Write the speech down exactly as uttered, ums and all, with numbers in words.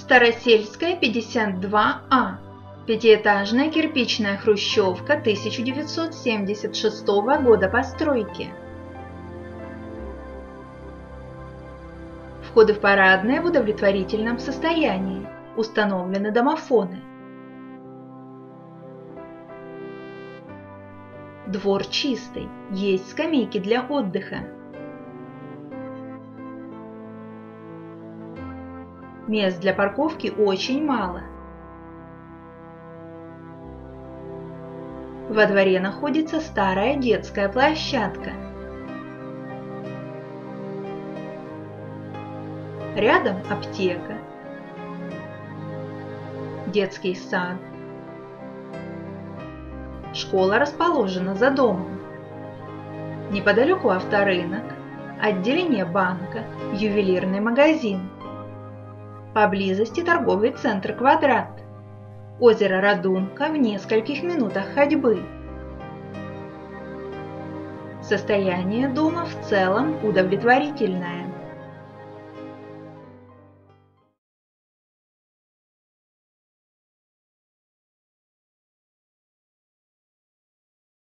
Старосельская, пятьдесят два А. Пятиэтажная кирпичная хрущевка тысяча девятьсот семьдесят шестого года постройки. Входы в парадное в удовлетворительном состоянии. Установлены домофоны. Двор чистый, есть скамейки для отдыха. Мест для парковки очень мало. Во дворе находится старая детская площадка. Рядом аптека, детский сад. Школа расположена за домом. Неподалеку авторынок, отделение банка, ювелирный магазин. Поблизости торговый центр «Квадрат». Озеро Радунка в нескольких минутах ходьбы. Состояние дома в целом удовлетворительное.